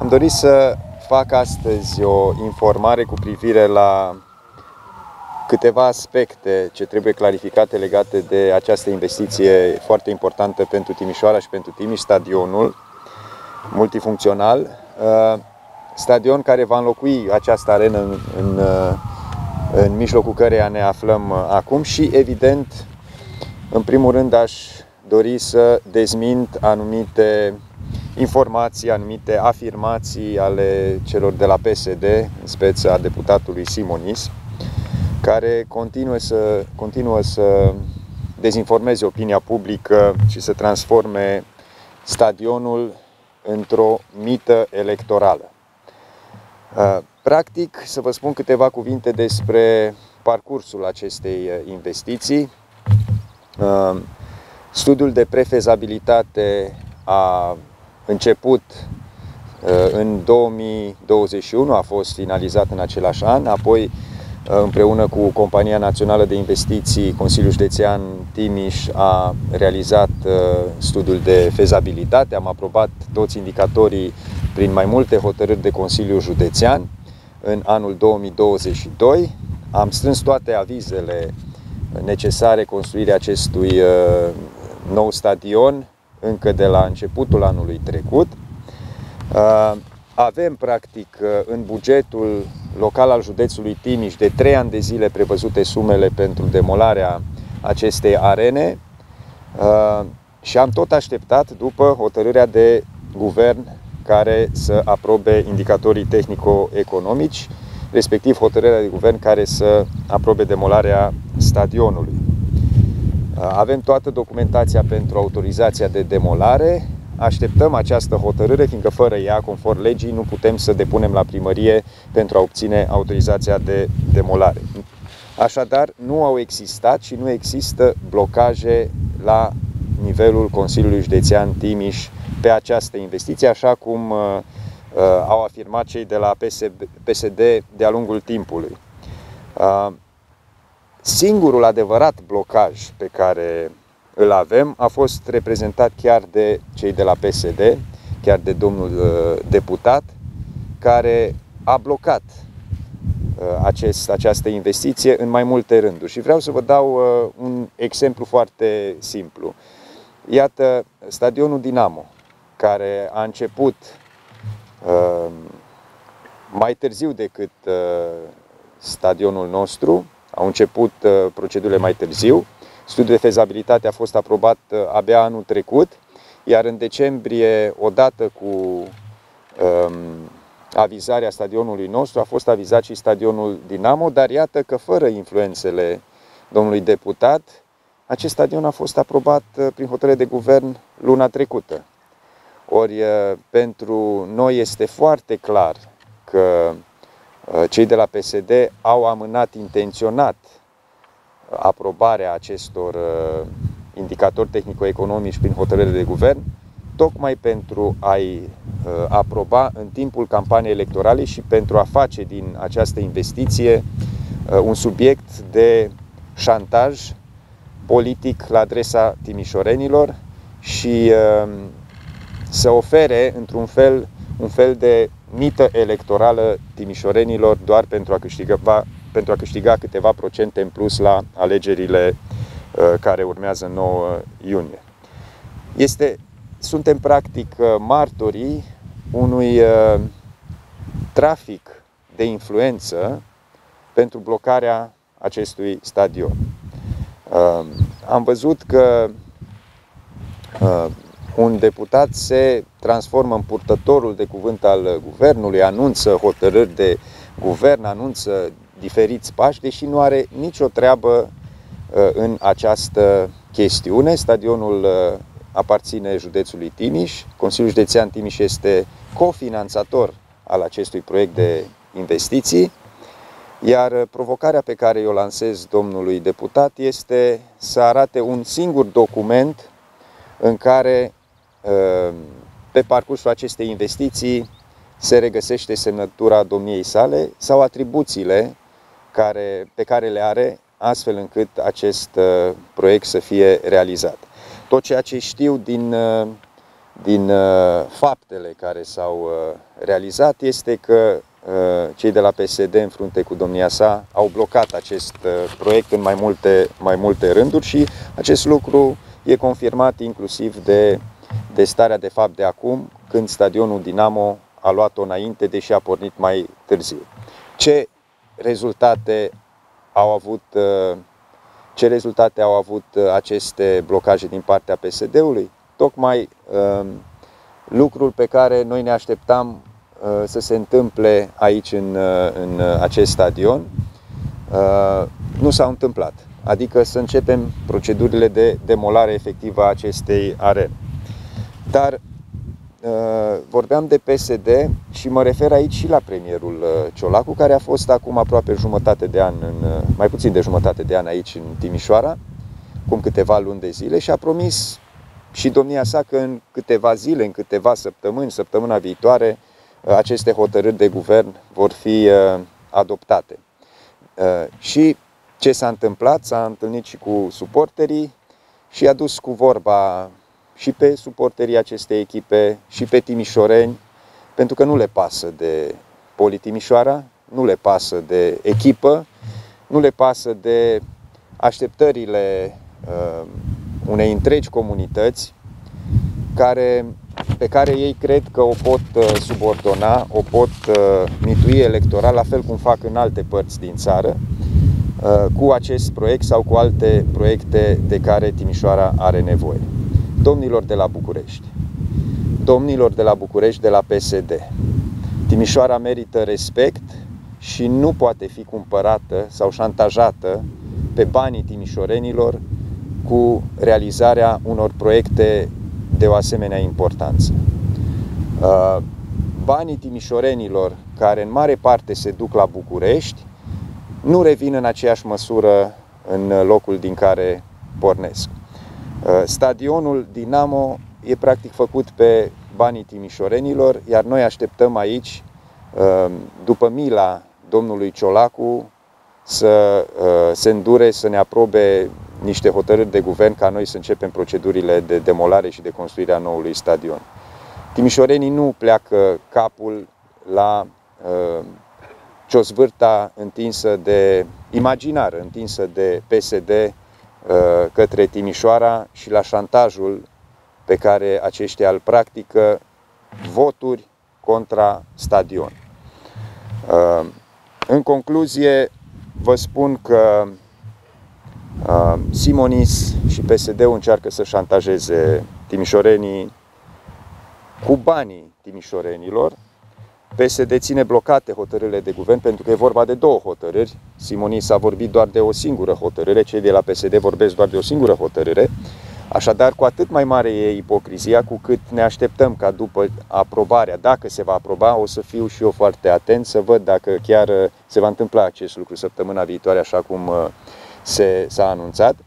Am dorit să fac astăzi o informare cu privire la câteva aspecte ce trebuie clarificate legate de această investiție foarte importantă pentru Timișoara și pentru Timiș, stadionul multifuncțional, stadion care va înlocui această arenă în mijlocul căreia ne aflăm acum și, evident, în primul rând aș dori să dezmint anumite informații, anumite afirmații ale celor de la PSD, în speță a deputatului Simonis, care continuă să dezinformeze opinia publică și să transforme stadionul într-o mită electorală. Practic, să vă spun câteva cuvinte despre parcursul acestei investiții. Studiul de prefezabilitate a început în 2021, a fost finalizat în același an, apoi împreună cu Compania Națională de Investiții, Consiliul Județean Timiș a realizat studiul de fezabilitate, am aprobat toți indicatorii prin mai multe hotărâri de Consiliul Județean în anul 2022, am strâns toate avizele necesare construirii acestui nou stadion încă de la începutul anului trecut. Avem, practic, în bugetul local al județului Timiș de 3 ani de zile prevăzute sumele pentru demolarea acestei arene și am tot așteptat după hotărârea de guvern care să aprobe indicatorii tehnico-economici, respectiv hotărârea de guvern care să aprobe demolarea stadionului. Avem toată documentația pentru autorizația de demolare. Așteptăm această hotărâre, fiindcă fără ea, conform legii, nu putem să depunem la primărie pentru a obține autorizația de demolare. Așadar, nu au existat și nu există blocaje la nivelul Consiliului Județean Timiș pe această investiție, așa cum au afirmat cei de la PSD de-a lungul timpului. Singurul adevărat blocaj pe care îl avem a fost reprezentat chiar de cei de la PSD, chiar de domnul deputat, care a blocat această investiție în mai multe rânduri. Și vreau să vă dau un exemplu foarte simplu. Iată stadionul Dinamo, care a început mai târziu decât stadionul nostru, au început procedurile mai târziu. Studiul de fezabilitate a fost aprobat abia anul trecut, iar în decembrie, odată cu avizarea stadionului nostru, a fost avizat și stadionul Dinamo, dar iată că fără influențele domnului deputat, acest stadion a fost aprobat prin hotărâre de guvern luna trecută. Ori pentru noi este foarte clar că cei de la PSD au amânat intenționat aprobarea acestor indicatori tehnico-economici prin hotărâre de guvern, tocmai pentru a-i aproba în timpul campaniei electorale și pentru a face din această investiție un subiect de șantaj politic la adresa timișorenilor și să ofere, într-un fel, un fel de mită electorală timișorenilor doar pentru a câștiga câteva procente în plus la alegerile care urmează în 9 iunie. Suntem practic martorii unui trafic de influență pentru blocarea acestui stadion. Am văzut că un deputat se transformă în purtătorul de cuvânt al guvernului, anunță hotărâri de guvern, anunță diferiți pași, deși nu are nicio treabă în această chestiune. Stadionul aparține județului Timiș, Consiliul Județean Timiș este cofinanțator al acestui proiect de investiții, iar provocarea pe care o lansez domnului deputat este să arate un singur document în care pe parcursul acestei investiții se regăsește semnătura domniei sale sau atribuțiile pe care le are, astfel încât acest proiect să fie realizat. Tot ceea ce știu din din faptele care s-au realizat este că cei de la PSD în frunte cu domnia sa au blocat acest proiect în mai multe rânduri și acest lucru e confirmat inclusiv de starea de fapt de acum, când stadionul Dinamo a luat-o înainte, deși a pornit mai târziu. Ce rezultate au avut aceste blocaje din partea PSD-ului? Tocmai lucrul pe care noi ne așteptam să se întâmple aici în acest stadion nu s-au întâmplat. Adică să începem procedurile de demolare efectivă a acestei arene. Dar vorbeam de PSD și mă refer aici și la premierul Ciolacu, care a fost acum aproape jumătate de an, mai puțin de jumătate de an aici în Timișoara, cum câteva luni de zile, și a promis și domnia sa că în câteva zile, în câteva săptămâni, săptămâna viitoare, aceste hotărâri de guvern vor fi adoptate. Și ce s-a întâmplat? S-a întâlnit și cu suporterii și a dus cu vorba și pe suporterii acestei echipe și pe timișoreni, pentru că nu le pasă de Poli Timișoara, nu le pasă de echipă, nu le pasă de așteptările unei întregi comunități pe care ei cred că o pot subordona, o pot mitui electoral, la fel cum fac în alte părți din țară, cu acest proiect sau cu alte proiecte de care Timișoara are nevoie. Domnilor de la București, domnilor de la București, de la PSD, Timișoara merită respect și nu poate fi cumpărată sau șantajată pe banii timișorenilor cu realizarea unor proiecte de o asemenea importanță. Banii timișorenilor, care în mare parte se duc la București, nu revin în aceeași măsură în locul din care pornesc. Stadionul Dinamo e practic făcut pe banii timișorenilor, iar noi așteptăm aici, după mila domnului Ciolacu, să se îndure să ne aprobe niște hotărâri de guvern ca noi să începem procedurile de demolare și de construirea noului stadion. Timișorenii nu pleacă capul la ciosvârta întinsă de imaginară, întinsă de PSD către Timișoara și la șantajul pe care aceștia îl practică, voturi contra stadion. În concluzie, vă spun că Simonis și PSD-ul încearcă să șantajeze timișorenii cu banii timișorenilor. PSD ține blocate hotărârile de guvern pentru că e vorba de două hotărâri. Simonis a vorbit doar de o singură hotărâre, cei de la PSD vorbesc doar de o singură hotărâre. Așadar, cu atât mai mare e ipocrizia, cu cât ne așteptăm ca după aprobarea, dacă se va aproba, o să fiu și eu foarte atent să văd dacă chiar se va întâmpla acest lucru săptămâna viitoare, așa cum s-a anunțat.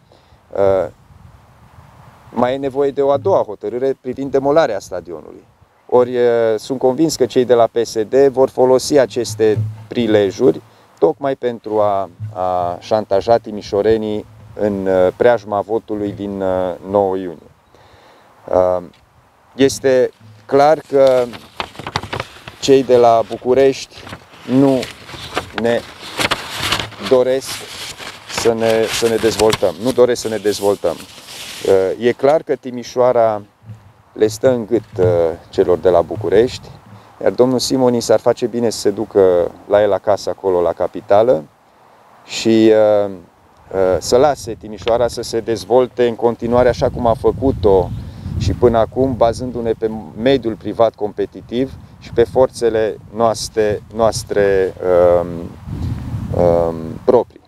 Mai e nevoie de o a doua hotărâre privind demolarea stadionului. Ori sunt convins că cei de la PSD vor folosi aceste prilejuri tocmai pentru a șantaja timișorenii în preajma votului din 9 iunie. Este clar că cei de la București nu ne doresc să ne dezvoltăm. Nu doresc să ne dezvoltăm. E clar că Timișoara le stă în gât celor de la București, iar domnul Simonis ar face bine să se ducă la el acasă, acolo, la capitală, și să lase Timișoara să se dezvolte în continuare așa cum a făcut-o și până acum, bazându-ne pe mediul privat competitiv și pe forțele noastre proprii.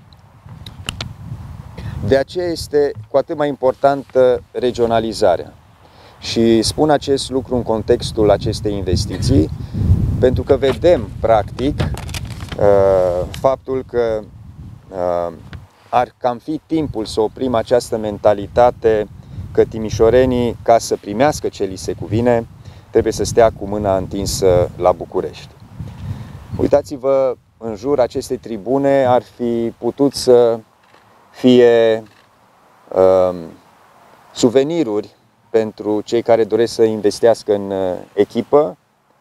De aceea este cu atât mai importantă regionalizarea. Și spun acest lucru în contextul acestei investiții, pentru că vedem, practic, faptul că ar cam fi timpul să oprim această mentalitate că timișorenii, ca să primească ce li se cuvine, trebuie să stea cu mâna întinsă la București. Uitați-vă în jur, aceste tribune ar fi putut să fie suveniruri pentru cei care doresc să investească în echipă.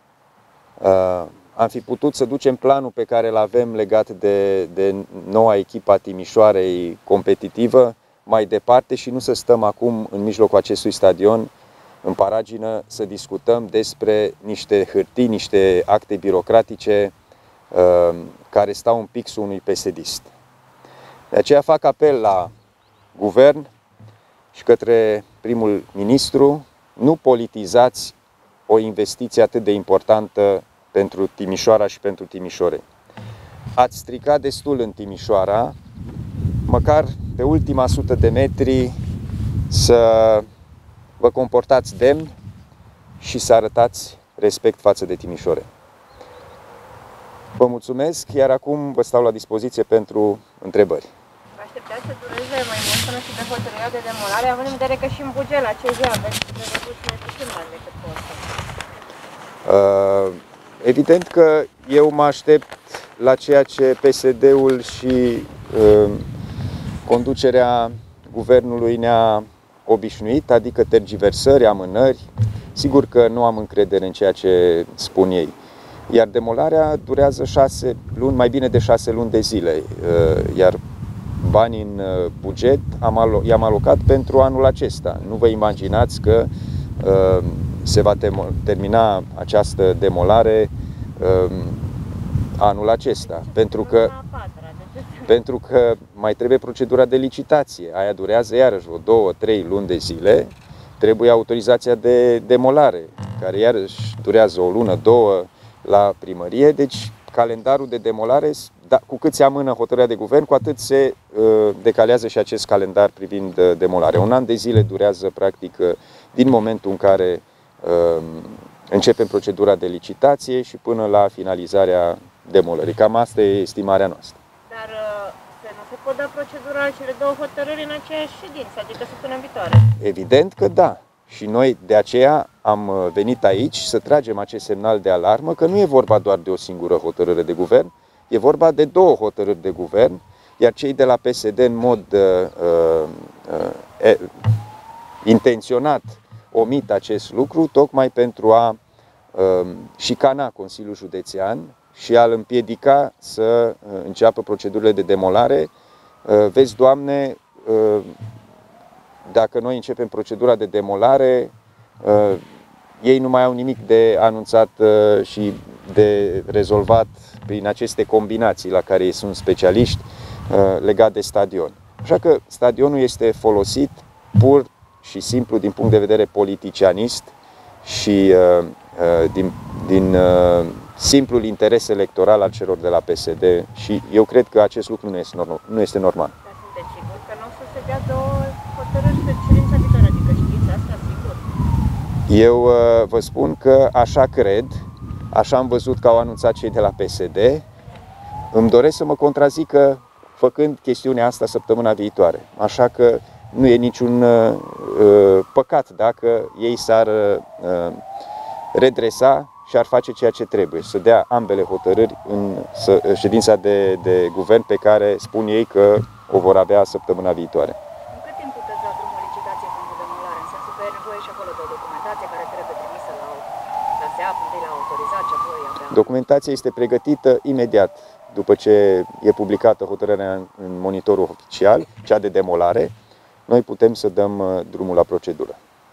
Am fi putut să ducem planul pe care îl avem legat de noua echipă a Timișoarei competitivă mai departe și nu să stăm acum în mijlocul acestui stadion în paragină să discutăm despre niște hârtii, niște acte birocratice care stau în pixul unui PSD-ist. De aceea fac apel la guvern și către primul ministru: nu politizați o investiție atât de importantă pentru Timișoara și pentru timișoreni. Ați stricat destul în Timișoara, măcar pe ultima 100 de metri să vă comportați demn și să arătați respect față de timișoreni. Vă mulțumesc, iar acum vă stau la dispoziție pentru întrebări. Vă așteptați să dureze mai mult până și pe hotărârea de demolare, având în vedere că și în buget la CJ aveți redus mai puțin bani decât costă? Evident că eu mă aștept la ceea ce PSD-ul și conducerea guvernului ne-a obișnuit, adică tergiversări, amânări. Sigur că nu am încredere în ceea ce spun ei. Iar demolarea durează 6 luni, mai bine de 6 luni de zile, iar banii în buget i-am alocat pentru anul acesta. Nu vă imaginați că se va termina această demolare anul acesta, pentru că mai trebuie procedura de licitație. Aia durează iarăși vreo 2-3 luni de zile. Trebuie autorizația de demolare, care iarăși durează o lună, 2 la primărie. Deci calendarul de demolare, cu cât se amână hotărârea de guvern, cu atât se decalează și acest calendar privind demolarea. Un an de zile durează practic din momentul în care începem procedura de licitație și până la finalizarea demolării. Cam asta e estimarea noastră. Dar nu se pot da procedura cele două hotărâri în aceeași ședință, adică săptămâna viitoare? Evident că da. Și noi de aceea am venit aici să tragem acest semnal de alarmă că nu e vorba doar de o singură hotărâre de guvern, e vorba de 2 hotărâri de guvern, iar cei de la PSD în mod intenționat omit acest lucru tocmai pentru a șicana Consiliul Județean și a-l împiedica să înceapă procedurile de demolare. Vezi, Doamne, dacă noi începem procedura de demolare, ei nu mai au nimic de anunțat și de rezolvat prin aceste combinații la care ei sunt specialiști legat de stadion. Așa că stadionul este folosit pur și simplu din punct de vedere politicianist și din simplul interes electoral al celor de la PSD și eu cred că acest lucru nu este normal. Dar sunteți sigur că nu o să se dea 2 hotărâri pe ședința viitoare, adică știți asta, sigur? Eu vă spun că așa cred, așa am văzut că au anunțat cei de la PSD. Îmi doresc să mă contrazică făcând chestiunea asta săptămâna viitoare. Așa că nu e niciun păcat dacă ei s-ar redresa și ar face ceea ce trebuie, să dea ambele hotărâri în ședința de guvern pe care spun ei că o vor avea săptămâna viitoare. În cât timp puteți da drumul licitației pentru demolare? În sensul că e nevoie și acolo de o documentație care trebuie trimisă la SEAP, întâi la autorizat și apoi abia... Documentația este pregătită imediat după ce e publicată hotărârea în monitorul oficial, cea de demolare. Noi putem să dăm drumul la procedură.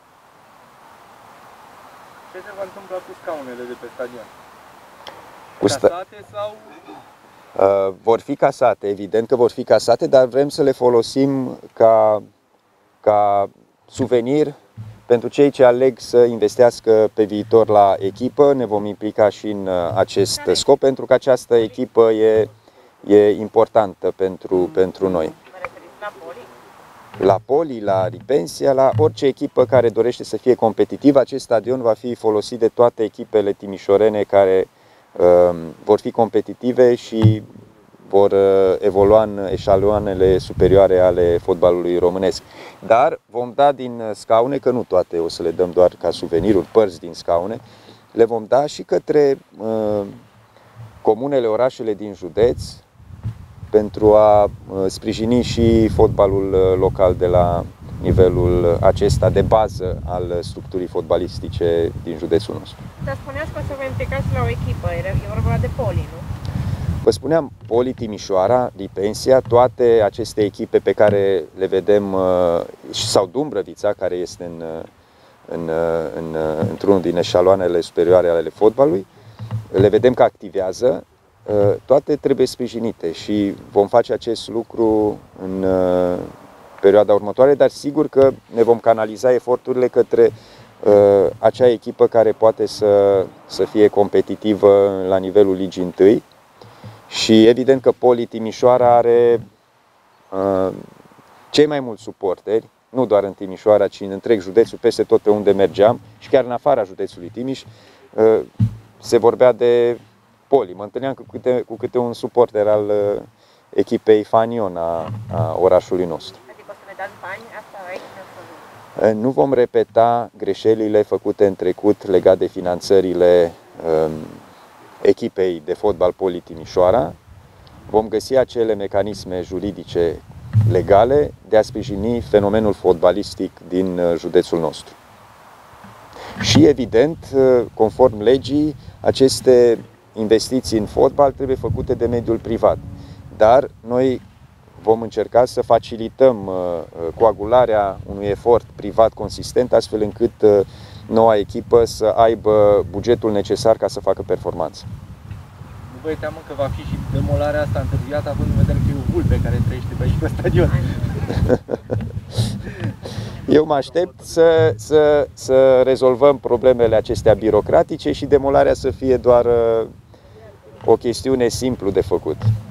Ce se va întâmpla cu scaunele de pe stadion? Casate sau? Vor fi casate, evident că vor fi casate, dar vrem să le folosim ca suvenir pentru cei ce aleg să investească pe viitor la echipă. Ne vom implica și în acest scop, pentru că această echipă e importantă pentru noi. Vă referiți la Poli? La Poli, la Ripensia, la orice echipă care dorește să fie competitivă. Acest stadion va fi folosit de toate echipele timișorene care vor fi competitive și vor evolua în eșaloanele superioare ale fotbalului românesc. Dar vom da din scaune, că nu toate o să le dăm doar ca suveniruri, părți din scaune, le vom da și către comunele, orașele din județ, pentru a sprijini și fotbalul local nivelul acesta de bază al structurii fotbalistice din județul nostru. Dar spuneați că o să vă implicați la o echipă, e vorba de Poli, nu? Vă spuneam, Poli Timișoara, Lipensia, toate aceste echipe pe care le vedem, sau Dumbrăvița, care este într-unul din eșaloanele superioare ale fotbalului, le vedem că activează, toate trebuie sprijinite și vom face acest lucru în perioada următoare, dar sigur că ne vom canaliza eforturile către acea echipă care poate să fie competitivă la nivelul Ligii 1. Și evident că Poli Timișoara are cei mai mulți suporteri, nu doar în Timișoara, ci în întreg județul, peste tot pe unde mergeam și chiar în afara județului Timiș, se vorbea de Poli. Mă întâlneam cu câte un suporter al echipei Fanion a orașului nostru. Adică o să ne dați bani, asta aici? Nu vom repeta greșelile făcute în trecut legat de finanțările echipei de fotbal Poli Timișoara. Vom găsi acele mecanisme juridice legale de a sprijini fenomenul fotbalistic din județul nostru. Și evident, conform legii, aceste investiții în fotbal trebuie făcute de mediul privat. Dar noi vom încerca să facilităm coagularea unui efort privat consistent, astfel încât noua echipă să aibă bugetul necesar ca să facă performanță. Nu vă e teamă că va fi și demolarea asta întârziată, având în vedere că e o vulpe care trăiește pe aici pe stadion? Eu mă aștept să rezolvăm problemele acestea birocratice și demolarea să fie doar o chestiune simplu de făcut.